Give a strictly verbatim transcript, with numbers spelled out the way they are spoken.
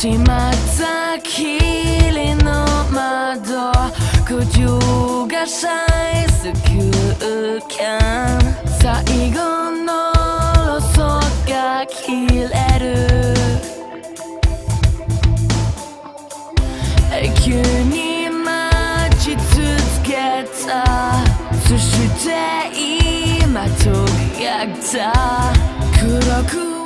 閉まった霧の窓、空中がさえす空間、最後のロソが切れる。永久に待ち続けた、そして今遂げた。黒く